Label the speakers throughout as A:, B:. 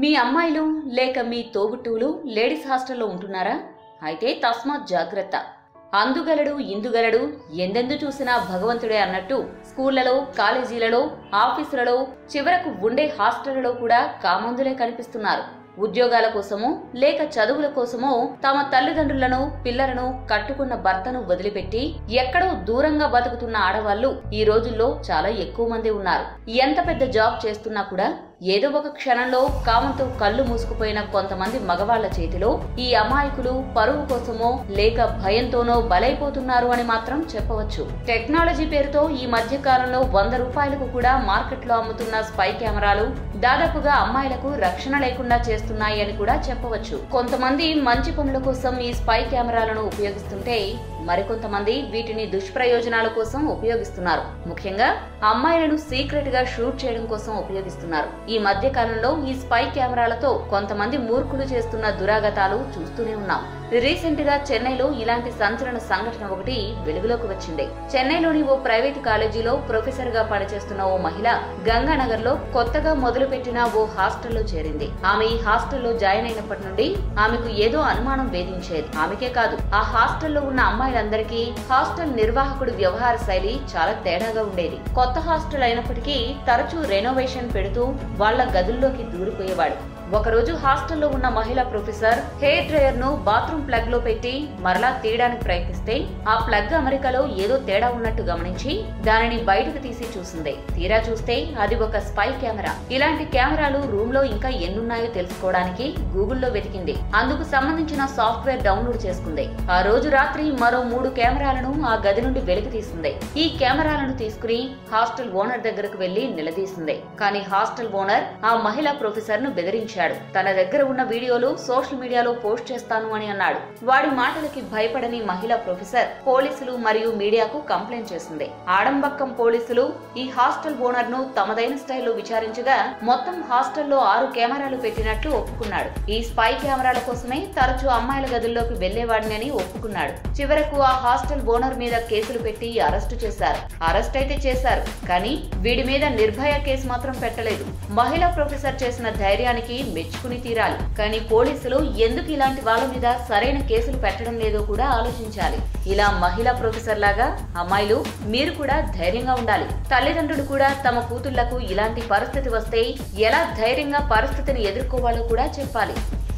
A: మీ అమ్మాయిలు లేక మీ తోబుట్టువులు లేడీస్ హాస్టల్లో ఉంటున్నారా? అయితే తస్మాత్ జాగ్రత్త. అందుగలడు ఇందుగలడు ఎందెందు చూసినా భగవంతుడే అన్నట్టు స్కూళ్లలో, కాలేజీలలో, ఆఫీసులలో, చివరకు ఉండే హాస్టళ్లలో కూడా కామందులే కనిపిస్తున్నారు. ఉద్యోగాల కోసమో లేక చదువుల కోసమో తమ తల్లిదండ్రులను, పిల్లలను, కట్టుకున్న భర్తను వదిలిపెట్టి ఎక్కడో దూరంగా బతుకుతున్న ఆడవాళ్లు ఈ రోజుల్లో చాలా ఎక్కువ మంది ఉన్నారు. ఎంత పెద్ద జాబ్ చేస్తున్నా కూడా ఏదో ఒక క్షణంలో కామంతో కళ్ళు మూసుకుపోయిన కొంతమంది మగవాళ్ల చేతిలో ఈ అమాయకులు పరువు కోసమో లేక భయంతోనో బలైపోతున్నారు అని మాత్రం చెప్పవచ్చు. టెక్నాలజీ పేరుతో ఈ మధ్య కాలంలో 100 రూపాయలకు కూడా మార్కెట్లో అమ్ముతున్న స్పై కెమెరాలు దాదాపుగా అమ్మాయిలకు రక్షణ లేకుండా చేస్తున్నాయి అని కూడా చెప్పవచ్చు. కొంతమంది మంచి పనుల కోసం ఈ స్పై కెమెరాలను ఉపయోగిస్తుంటే మరికొంతమంది వీటిని దుష్ప్రయోజనాల కోసం ఉపయోగిస్తున్నారు. ముఖ్యంగా అమ్మాయిలను సీక్రెట్ గా షూట్ చేయడం కోసం ఉపయోగిస్తున్నారు. ఈ మధ్య కాలంలో ఈ స్పై కెమెరాలతో కొంతమంది మూర్ఖులు చేస్తున్న దురాగతాలు చూస్తూనే ఉన్నాం. రీసెంట్ గా చెన్నైలో ఇలాంటి సంచలన సంఘటన ఒకటి వెలుగులోకి వచ్చింది. చెన్నైలోని ఓ ప్రైవేట్ కాలేజీలో ప్రొఫెసర్ గా పనిచేస్తున్న ఓ మహిళ గంగానగర్ లో కొత్తగా మొదలుపెట్టిన ఓ హాస్టల్లో చేరింది. ఆమె ఈ హాస్టల్లో జాయిన్ అయినప్పటి నుండి ఆమెకు ఏదో అనుమానం వేధించేది. ఆమెకే కాదు, ఆ హాస్టల్లో ఉన్న అమ్మాయిలందరికీ హాస్టల్ నిర్వాహకుడి వ్యవహార శైలి చాలా తేడాగా ఉండేది. కొత్త హాస్టల్ అయినప్పటికీ తరచూ రెనోవేషన్ పెడుతూ వాళ్ల గదుల్లోకి దూరిపోయేవాడు. ఒకరోజు హాస్టల్లో ఉన్న మహిళా ప్రొఫెసర్ హెయిర్ డ్రైయర్ ను బాత్రూమ్ ప్లగ్ లో పెట్టి మరలా తీయడానికి ప్రయత్నిస్తే ఆ ప్లగ్ అమరికలో ఏదో తేడా ఉన్నట్టు గమనించి దానిని బయటకు తీసి చూసింది. తీరా చూస్తే అది ఒక స్పై కెమెరా. ఇలాంటి కెమెరాలు రూమ్ లో ఇంకా ఎన్నున్నాయో తెలుసుకోవడానికి గూగుల్లో వెతికింది. అందుకు సంబంధించిన సాఫ్ట్వేర్ డౌన్లోడ్ చేసుకుంది. ఆ రోజు రాత్రి మరో 3 కెమెరాలను ఆ గది నుండి వెలికి తీసింది. ఈ కెమెరాలను తీసుకుని హాస్టల్ ఓనర్ దగ్గరకు వెళ్లి నిలదీసింది. కానీ హాస్టల్ ఓనర్ ఆ మహిళా ప్రొఫెసర్ ను బెదిరించాడు. తన దగ్గర ఉన్న వీడియోలు సోషల్ మీడియాలో పోస్ట్ చేస్తాను అని అన్నాడు. వాడి మాటలకి భయపడని మహిళా ప్రొఫెసర్ పోలీసులు మరియు మీడియాకు కంప్లైంట్ చేసింది. ఆడంబక్కం పోలీసులు ఈ హాస్టల్ ఓనర్ ను తమదైన స్టైల్లో విచారించగా మొత్తం హాస్టల్లో 6 కెమెరాలు పెట్టినట్లు ఒప్పుకున్నాడు. ఈ స్పై కెమెరాల కోసమే తరచూ అమ్మాయిల గదుల్లోకి వెళ్లేవాడిని అని ఒప్పుకున్నాడు. చివరకు ఆ హాస్టల్ ఓనర్ మీద కేసులు పెట్టి అరెస్టు చేశారు. అరెస్ట్ అయితే చేశారు, కానీ వీడి మీద నిర్భయ కేసు మాత్రం పెట్టలేదు. మహిళా ప్రొఫెసర్ చేసిన ధైర్యానికి మెచ్చుకుని తీరాలి. కానీ పోలీసులు ఎందుకు ఇలాంటి వాళ్ళ మీద సరైన కేసులు పెట్టడం లేదో కూడా ఆలోచించాలి. ఇలా మహిళా ప్రొఫెసర్ లాగా అమ్మాయిలు మీరు కూడా ధైర్యంగా ఉండాలి. తల్లిదండ్రులు కూడా తమ కూతుళ్లకు ఇలాంటి పరిస్థితి వస్తే ఎలా ధైర్యంగా పరిస్థితిని ఎదుర్కోవాలో కూడా చెప్పాలి.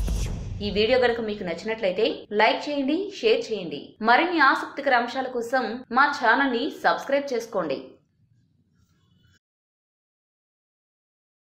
A: ఈ వీడియో గనుక మీకు నచ్చినట్లయితే లైక్ చేయండి, షేర్ చేయండి. మరిన్ని ఆసక్తికర అంశాల కోసం మా ఛానల్ ని సబ్స్క్రైబ్ చేసుకోండి.